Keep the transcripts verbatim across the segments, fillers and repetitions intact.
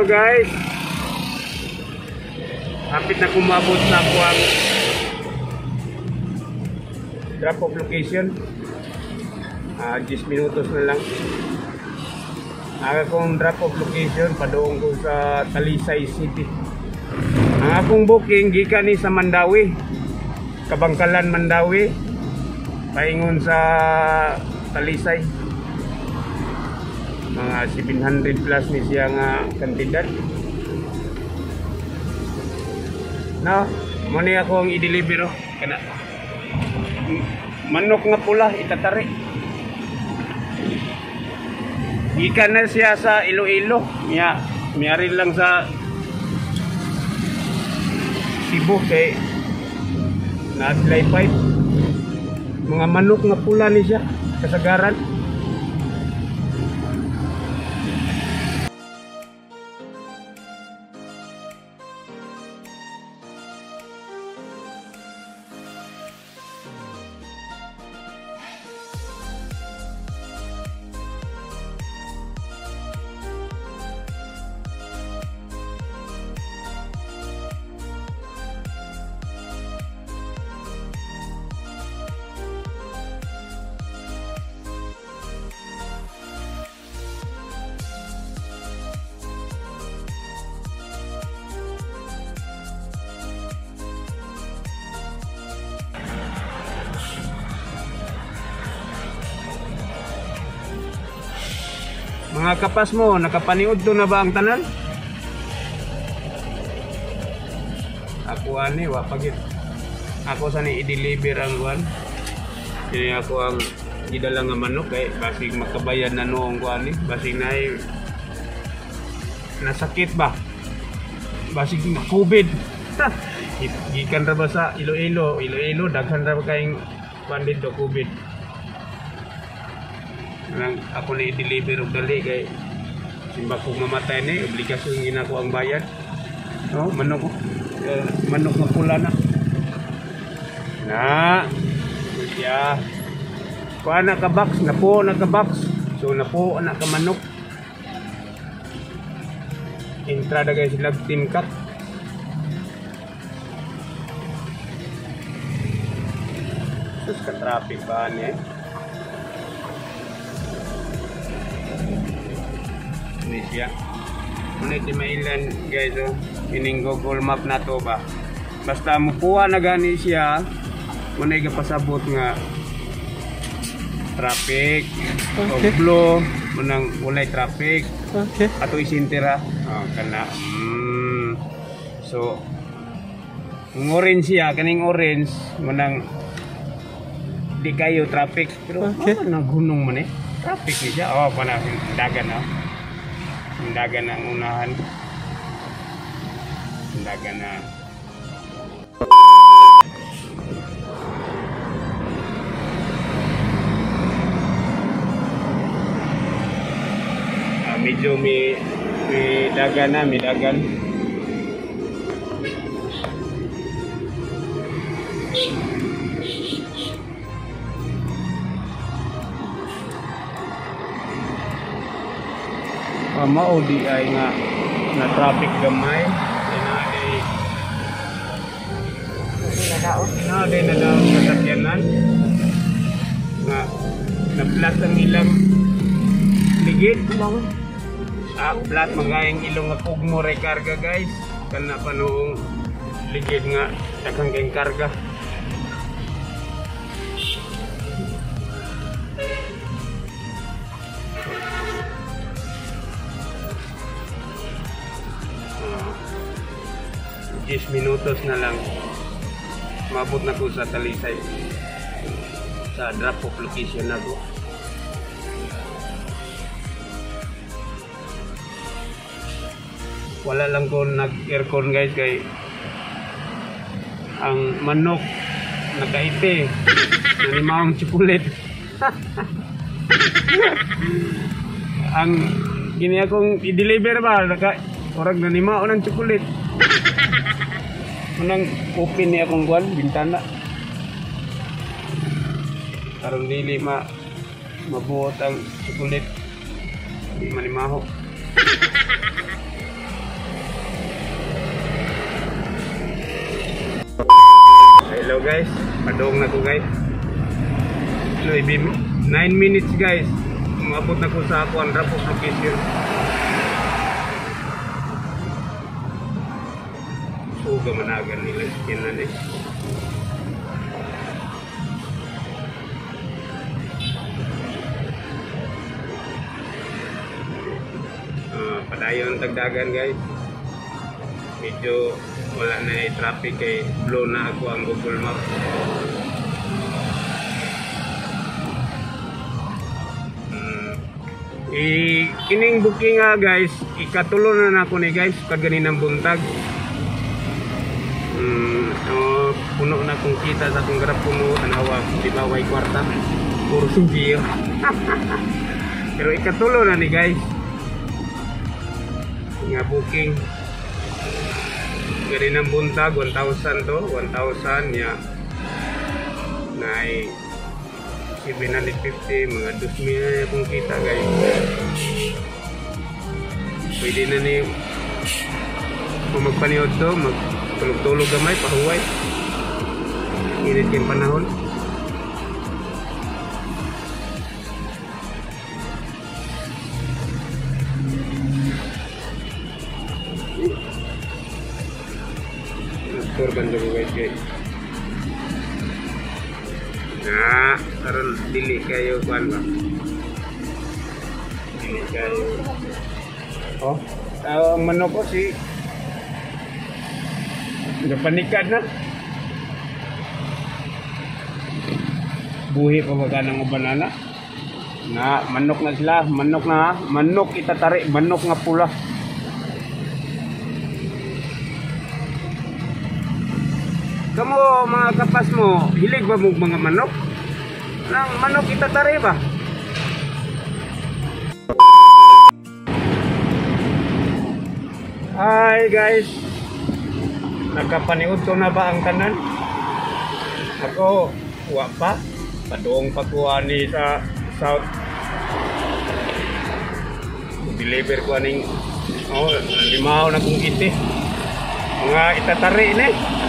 Hello guys. Hapit na kumabot na ako ang drop off location. Uh, ten minutos na lang. Ang akong drop off location padoong ko sa Talisay City. Ang akong booking gikan ni sa Mandawi. Kabangkalan Mandawi. Paingon sa Talisay. Mga seven hundred plus ni siya nga kantidad. No, muni ako ang i-deliver oh. Kana manok nga pula itatari. Gikan na siya sa Iloilo. Miya, miyari lang sa Cebu kay na-fly pipe. Mga manok nga pula ni siya kasagaran. Mga kapas mo, nakapaniod to na ba ang tanan? Ako ani, wapagit. Ako sa ni i-deliver ang kuan. Kini ako ang gidala nga manok kay basig makabayan na noong kuan ni, basig na ay nasakit ba? Basig na COVID. Gikan ra ba sa Iloilo, Iloilo daghan ra ba kayong kuan dito COVID. Nang ako na i-deliver og dali kay simba ko mamatay ni obligasyon ginako ang bayad. No, manok uh, manok nga pula na. Na. Siya. Kuha na ka box, napo na ka box. So napo na ka manok. Entrada guys sila team cut. Sus ka traffic ba ni eh? Ini siya. Muna iti mailan guys oh. Ining Google Map na to ba. Basta mukuha na gani siya. Muna igapasabot nga traffic. Okay. Oglo. Munang walay traffic. Okay. Ato isintira. Oh, kana. Mm. So ang orange siya. Kaning orange. Munang di kayo traffic. Pero okay. Oh, nagunong man eh. Traffic niya. Oh, panah dagan oh. Dagan ang unahan. Dagan na. Ah, medyo may, may dagan na, may dagan. Uh, mao di ay nga na traffic gamay na day na daw na day na daw sasakyanan nga na plus ang ilang ligid ah plat magayang ilong nga kugmo rekarga guys kana pa noong ligid nga daghang kayong karga. ten minutos na lang mabot na ko sa Talisay sa drop off location na ko. Wala lang ko nag aircon guys kay ang manok nakaite nanimawang chocolate. Ang gini akong i-deliver ba naka orag nanimaw ng chocolate. Unang open niya akong kuan bintana. Aron dili ma mabuot ang chocolate. Di manimaho. guys, padong na ko guys. So, nine minutes guys. Umabot na ko sa ako ang drop of location. So, gamanagan nila skin na eh. Uh, padayon tagdagan guys. Medyo wala na yung traffic kay blow na ako ang Google Map. Hmm. I kining booking nga guys, ikatulo na na ako ni guys kag ganinang buntag. Hmm, oh, puno na kung kita sa akong garap puno tanawa, di ba way kwarta. Puro sinjir. Pero ikatulo na ni guys. Nga booking. Gari ng buntag, one thousand to, one thousand ya. Naik seven fifty, mga two mil na kung kita guys. Pwede na ni kung magpaniod to, magtulog-tulog gamay, pahuway. Init yung panahon. Korban dulu guys guys. Nah, karon dili kayo kuan ba? Dili kayo. Oh, ang manok ko si napanikan na. Buhi pa ba ng banana? Na manok na sila, manok na, manok itatari, manok nga pula. Kamu mga kapas mo, hilig ba mo mga manok? Nang manok itatari ba? Hi guys, nagkapaniud ko na ba ang tanan? Ako, wa pa. Padung pa ko ani sa South. Deliver ko aning oh, limaw na kong iti. Mga itatari ni.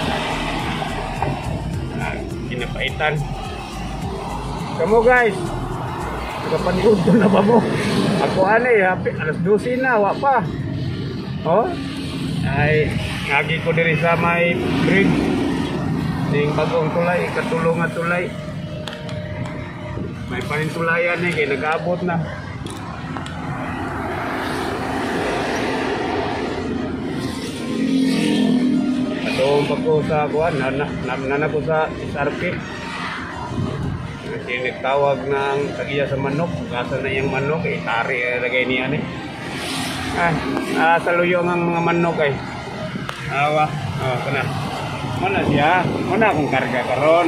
Kinapaitan. Kamu guys, nagkapaniud ko na ba mo? Ako ani, alas twelve na, wa pa. Oh, ay lagi ko diri sa may bridge ning bagong tulay, katulong nga tulay. May panintulayan eh, kaya nag-aabot na. Atong pa ko sa kuan, nanan ko sa S R P. Kasi nagtawag ng tagiya sa manok, kasa na yung manok, eh, tari eh, lagay niya eh. Ah, ah saluyong ang mga manok ay. Awa, oh, kana. Mana siya? Mana akong karga karon.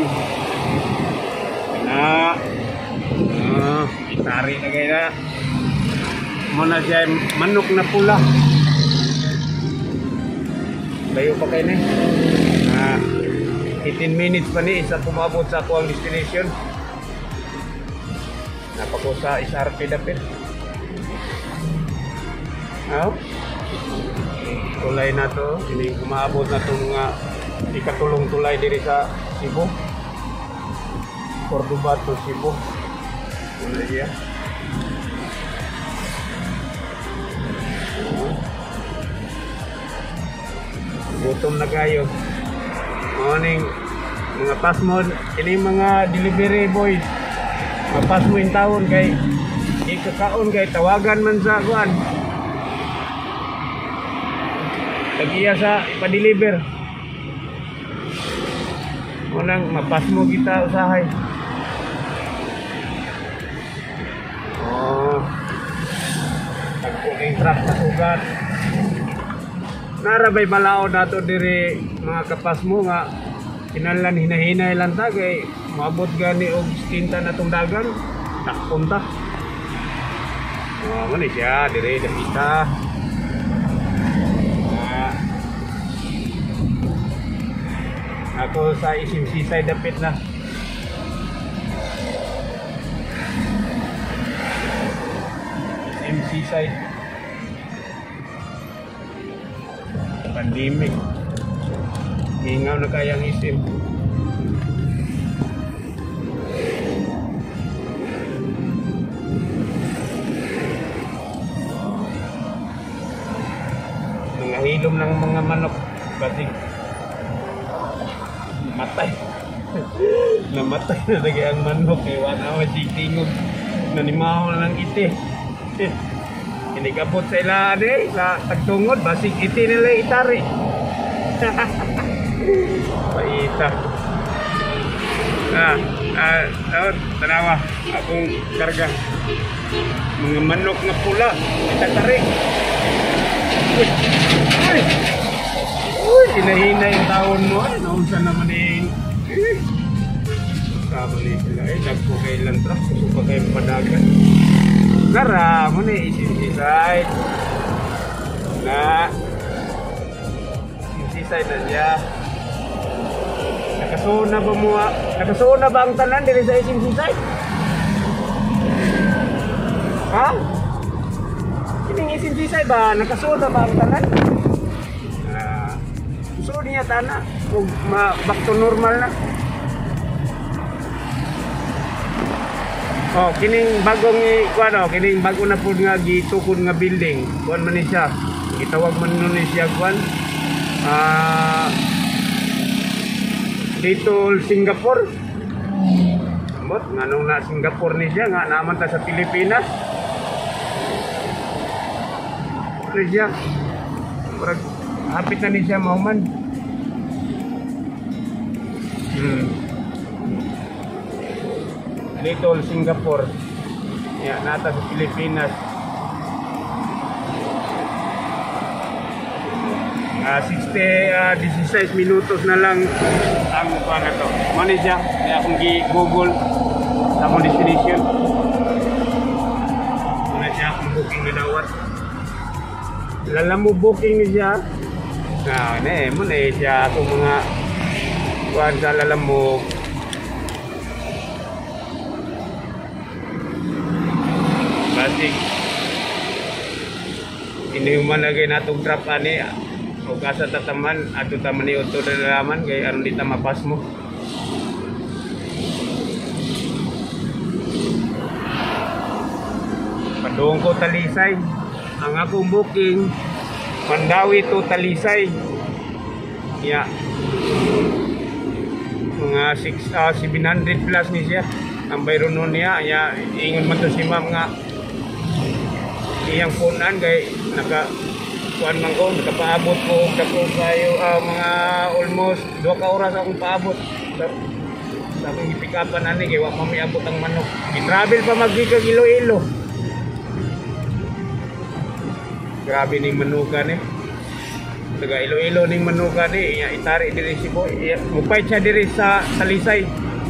Kana. Ah, itari na gay na. Mana siya manok na pula. Layo pa kayo ni. Ah, eighteen minutes pa ni isa pumabot sa ako ang destination. Napako sa S R P dapit. Oh. Tulay na to, ini kumaabot na itong mga ikatulong tulay diri sa Cebu, Cordoba to Cebu. Tulay siya. Gutom na kayo. Morning, mga pasmod, ini mga delivery boys. Mga pasmo in taon kay ikakaon kay tawagan man sa kuan. Tagiya sa ipa-deliver. Unang mapas mo kita usahay. Oh. Pagkuking truck sa sugat. Narabay malao nato diri mga kapas mo nga kinahanglan hinahinay lang ta kay maabot gani og tinta na tong dagan. Takpunta. Oh, mani siya diri dapita. Ako sa isim sisay dapit na. Isim sisay. Pandemic. Hingaw na kayang isim. ng mga manok. Basig matay. Namatay na lagi ang manok. Ewan na masitingog. Nanimaho na ng iti. Inikabot sa ila de, sa tagtungod. Basig iti nila itari. Paita. Ah, ah, taon, tanawa. Akong karga. Mga manok na pula. Itatari. Uy! Uy! Uy! Hinahina yung taon mo. Ay, naunsa naman yung... Eh! Sama ni sila. Eh, nagpo kay lantra. Gusto pa kayo padagan. Nara, mo na isin-sisay. Na. Isin-sisay na siya. Nakasuna ba mo? Nakasuna ba ang tanan diri sa isin-sisay? Ha? Kining isin-sisay ba? Nakasuna ba ang tanan? Ah, gusto niya tana. Kung back to normal na. Oh, kining bagong kuano, kining bago na pud nga gitukod nga building. Kuan man ni siya. Gitawag man nun ni siya kuan. Ah, dito Singapore. Amot nganong na Singapore ni siya nga naman ta sa Pilipinas. Ano siya? Murag hapit na ni siya mauman. Hmm. Little Singapore. Ya, nata sa Pilipinas. Uh, sixty, uh, sixteen minutos na lang ang ano to. Mani siya, kaya akong gi-google sa akong destination. Muna siya akong booking na dawat. Lala mo booking ni siya. Ah, ne, mo na siya akong mga kuwan sa lala mo. Basig iniuman lagi natong trap ani o kasa tataman ato taman ni uto dalaman kay aron di ta mapas mo. Padung ko Talisay ang akong booking Mandawi to Talisay ya mga six, uh, seven hundred plus ni siya ang bayron nun niya ya ingon man to si ma'am nga iyang punan kay naka kuan man ko nakapaabot ko dako kayo uh, mga almost dua ka oras akong paabot sa sa akong gipikapan ani kay wa pa miabot ang manok. Gi-travel pa maggi ka Iloilo. Grabe ning manukan eh. Taga Iloilo ning manukan eh iya itari diri si boy. Mupay siya diri sa Talisay.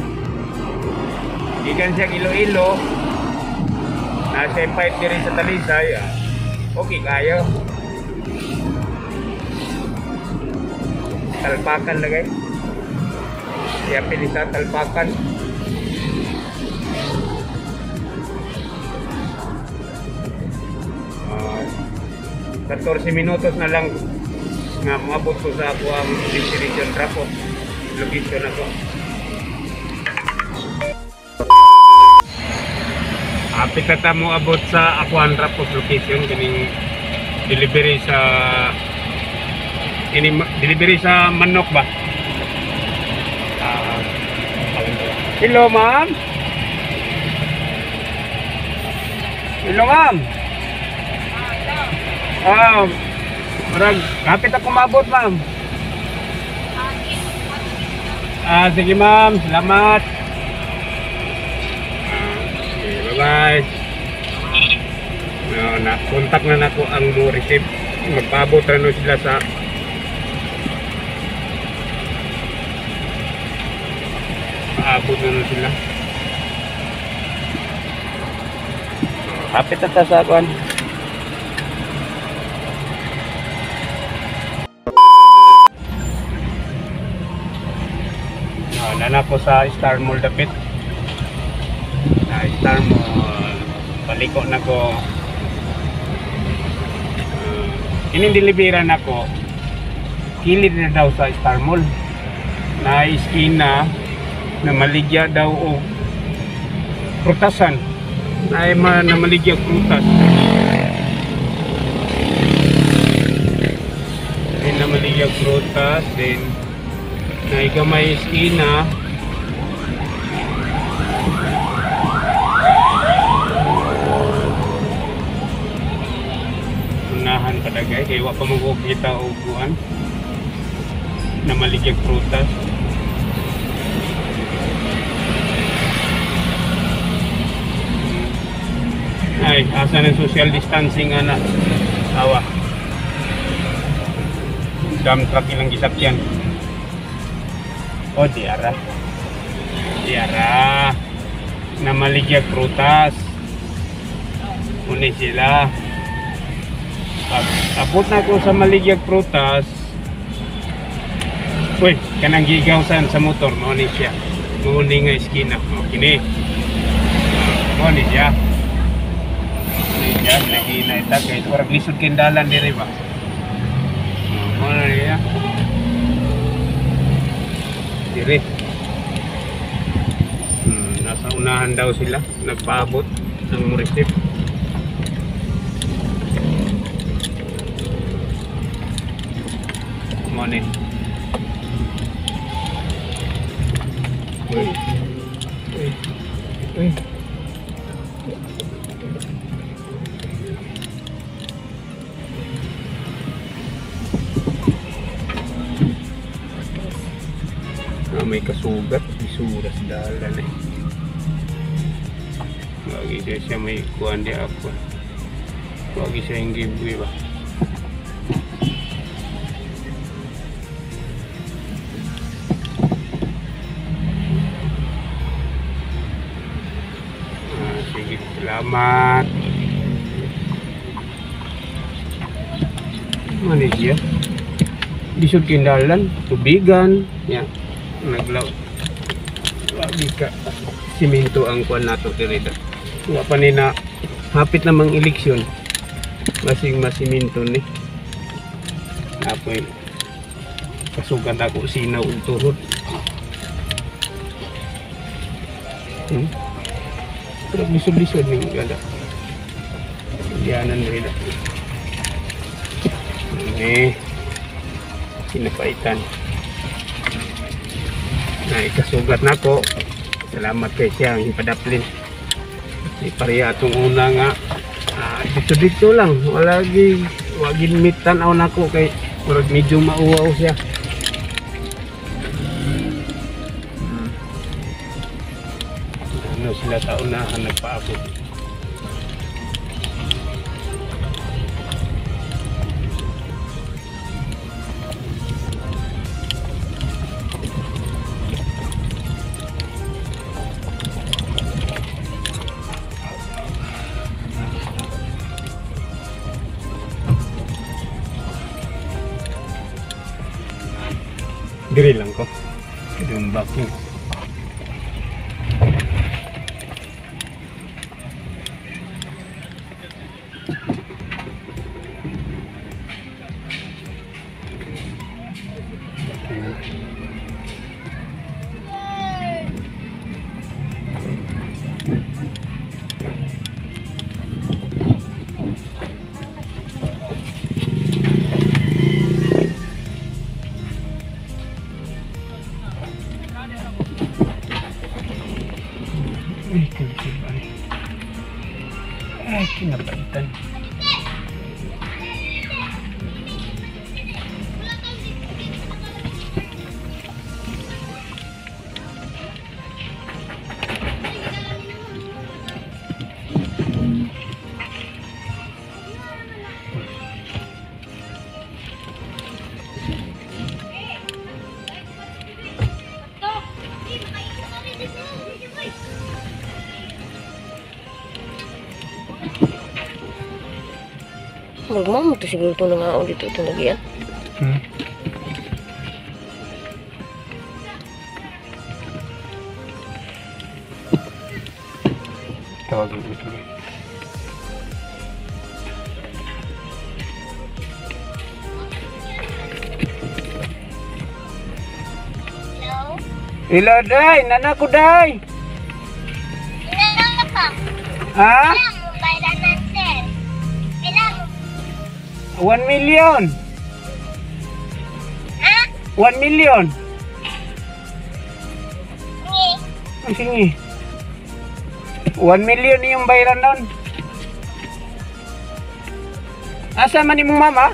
Ikan siya Iloilo. Nasa fight diri sa Talisay. Okay kayo. Talpakan na guys. Siya pili sa talpakan. Uh, fourteen minutos na lang nga maabot ko sa ako ang destination trafo. Location ako. Apit na mo abot sa Akuan Rapos location kining delivery sa ini delivery sa manok ba? Uh, hello ma'am. Hello ma'am. Ah, marag kapit ako mabot ma'am. Ah, sige ma'am, salamat. Bye. No, na kontak na nako ang mo receive. Magpaabot ra no sila sa paabot na no sila. Kapit ta sa kon. No, nana ko sa Star Mall dapit. Star Mall baliko na ko uh, ining deliveran ako kilid na daw sa Star Mall na iskina na maligya daw o prutasan na ay ma, na maligya prutas Namaligya prutas, then naigamay iskina. Unahan padagay kay wa pa magkita og kuan Namaligya prutas. Ay, asa ng social distancing ana. Awa. Dam truck ilang gisakyan. O diara. Diara. Namaligya prutas. Uni sila. Pag abot na ko sa Maligyag prutas. Uy, kanang gigawsan sa motor mo ni siya. Muni nga iskina. O kini. Mo ni siya. Yan, lagi na ita kay orang lisod kendalan diri ba. Mo na niya. Diri. Hmm, nasa unahan daw sila, nagpaabot ng murisip. Mo ni. Uy. Uy. Uy. May kasugat, isura sa dalan eh. Lagi dia siya may kuhan dia ako. Lagi siya yung giveaway ba. Ah, sige, salamat. Mana dia? Disud kindalan, tubigan, ya. Naglaw lagi ka simento ang kuan nato diri da. Wa pa ni na hapit namang eleksyon. Masing masimento ni. Apoy kasugan ako sinaw ug tuhod. Hmm. Pero lisod-lisod ning gala. Dianan diri da. Ini sinapaitan. Nah, ikasugat na ko. Salamat kay siya ang ipadaplin. Ipariya atong una nga. Ah, dito-dito lang. Walagi wagin mitan aw nako kay murag medyo mauwaw siya. Hmm. Ano sila sa unahan nagpaabot. Diri lang ko. Yung vacuum. Ay, kinapaitan. Ay, kinapaitan. Magmamot to siguro ito na nga dito ito nagyan. Hmm. Tawagin ko ito. Hello? Hello, Day! Nana ko, Day! Ilan pa? Ha? Ilan mo bayran natin? Ilan mo? One million! one million. Ang singi. one million yung bayaran nun. Asa man imong mama?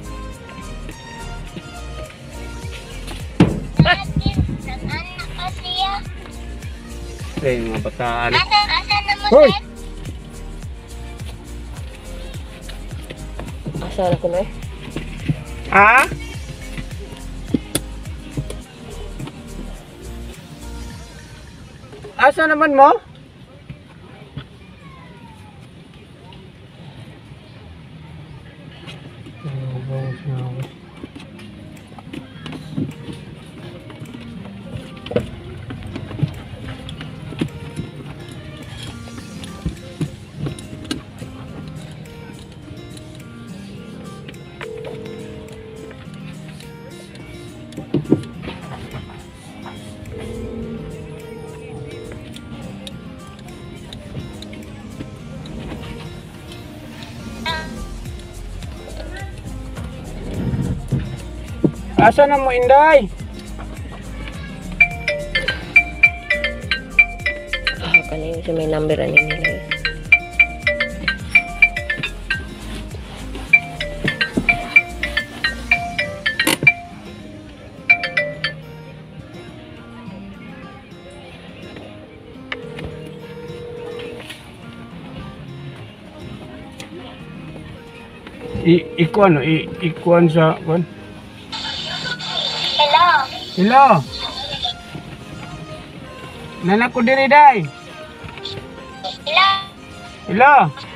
Eh, mga bataan. Hoy! Asa na ko na eh. Ha? Asa naman mo? Asa na mo, Inday? Ah, kanina sa may number ani nila. Eh. I ikuan i ikuan sa kuan. Hello. Hello. Nana ko diri day. Hello. Hello.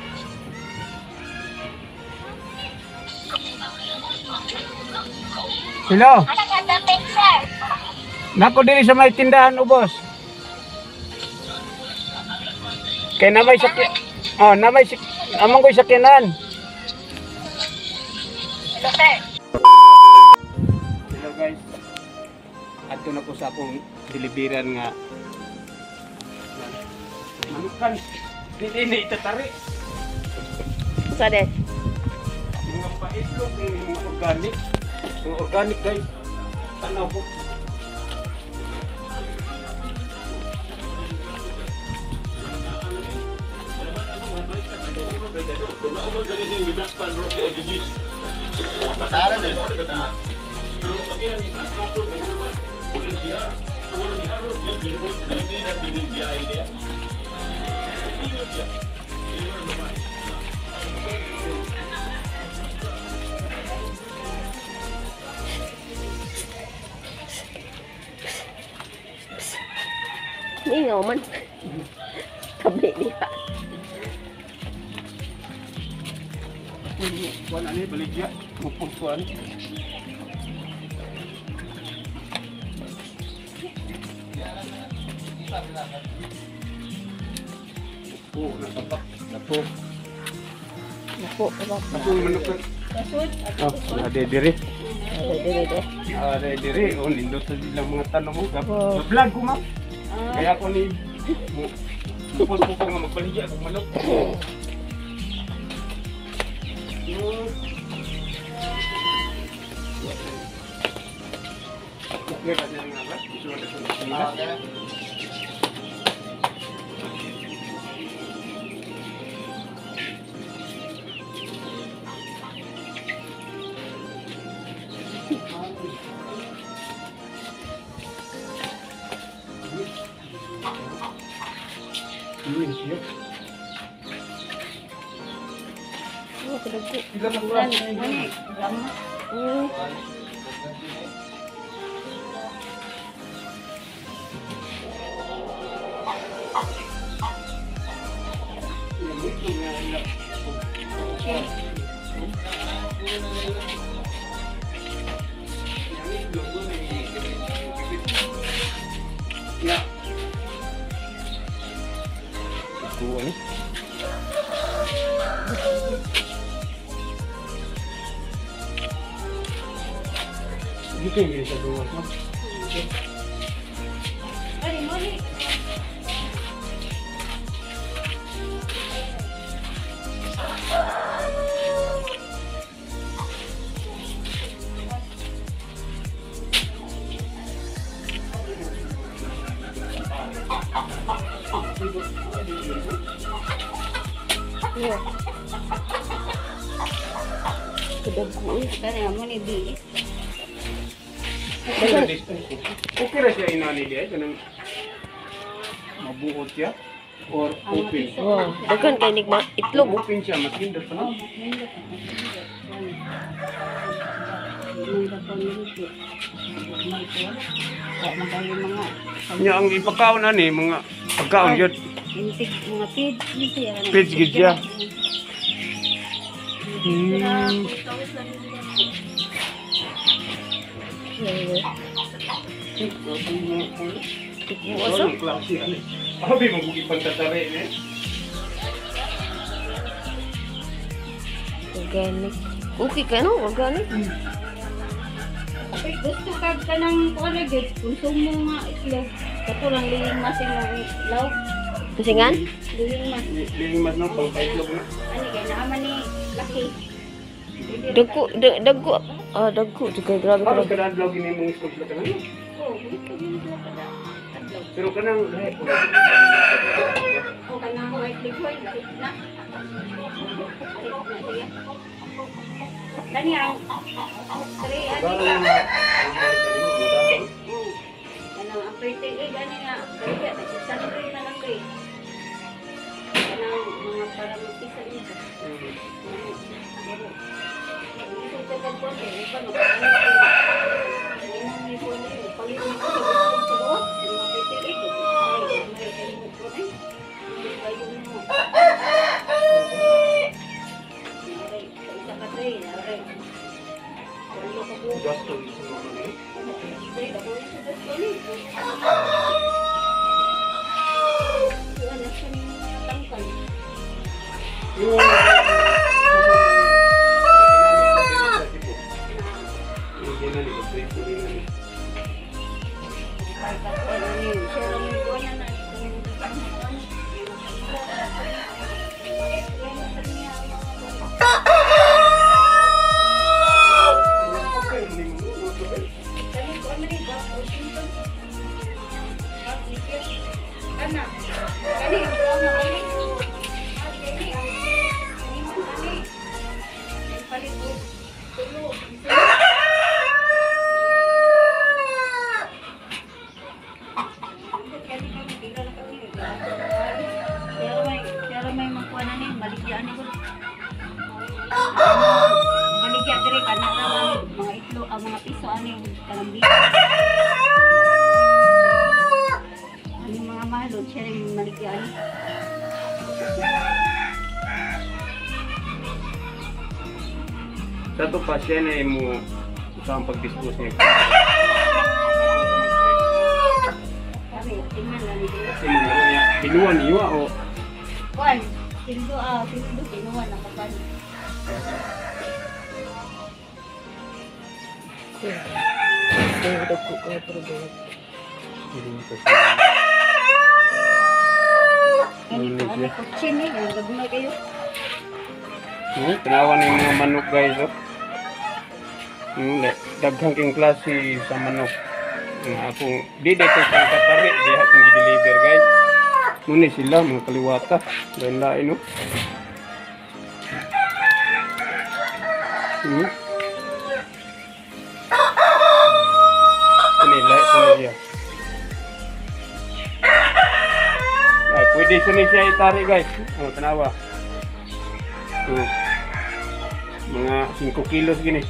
Hello. Asa ka dapat, sir? Nako diri sa may tindahan ubos. Kay na may sakyan. Oh, na may sik among ko'y sakyanan. Hello, sir. Hello guys. Adto na ko sa akong deliveran nga. Manukan. Dili na itatari. Sa de. Mga paitlog, mga organic. Mga organic guys. Tanaw po. Ningaw man. Tabi niya. Kuan ani baligya, mupog kuan. Oh, napak, napok. Napo, apa? Napo manok. Oh, ada diri. Ada diri deh. Ada diri, oh nindot sa ilang mga tanong mo. Vlog ko ma'am. Kaya ako ni mupos ko nga magbaligya kung manok. Okay, kasi nga ba? Ito na sa Ini siya. Oh, kedengku. Ilan ang bulan? Hmm. Ya. Aku ni. Dito yung sa duwas mo. Mari, mari. Iya. Kedagu. Kaya mo ni di. Okay ra siya inani dia kanang mabuot siya or open. Wow, daghan kay nig ma itlog. Open siya, mas gindot pa no? Nya ang ipakaon ani mga pagkaon gyud. Intik mga feed dito yan. Page gyud siya. Hmm. Asa? Abi mabugi pagtatari ni. Organic. Okay ka no? Organic. Kapag gusto ka ka ng kuala gid, konsumo nga itlog. Kato lang liling masin ng ilaw. Kasingan? Liling mas. Liling mas no pang itlog na. Ani kay naman ni laki. Dagko, dag- dagko. Ah, dagko juga grabe Para ka. kada vlog ini mong itlog na kanang. Oh, gusto mo kada itlog. Pero kanang O kanang white liquid na. Dani ang tre ani ka. Kanang ang pretty eh gani nga. Kaya nagsasalri na lang kay. Kanang mga parang isa dito. Ito ka po eh, pa no. Ano ni po ni paliwan ko sa buwan. Ang pretty eh ko. Ay, may kay mo eh. Ayun mo. Aray, isa ka tre, aray. Walo ka po. gasto sa mga ni. Tre, ako isa ka tre. Wala na siya ng mga tangkal. Yung Baligya dire kana lang mga itlo ang mga piso ani kanang biso. Ani mga mahalod siya rin baligya ani. sa to pa siya na mo usang pag-dispose niya. Sabi tingnan lang dito. Kasi mga niya binuan niya o Kuan, tindo ah, tindo kinuha na kapan. Ay, dagko ka pero dagko. Ani ko ani ko chini, ang gagmay kayo. Hmm, tanawan ng mga manok guys oh. Hmm, daghang king klase sa manok. Nga akong di dito sa katari, di akong gi-deliver guys. Muna sila mga kaliwata. Lain lain no. Hmm. Ini lain ini dia. Ay, pwede sini siya itarik guys. Oh, tanawa. Oh. Mga five kilos gini.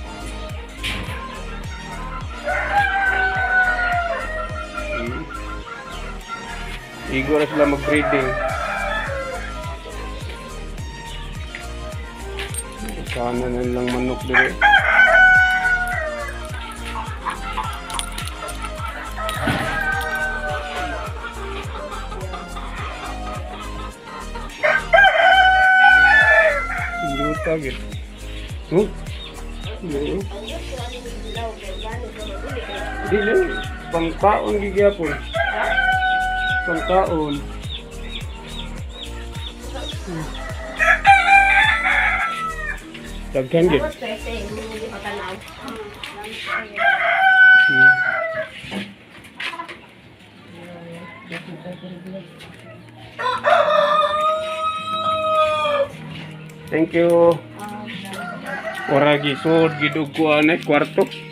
Hmm. Igo na sila mag-breeding. Sana na lang manok dire. Luta gitu. Hmm? Hmm. Dili, pangkaon gigapon. Pangkaon. Hmm. Daghan gid. Hmm. Thank you. Ora gisod gidug ko anay kwarto.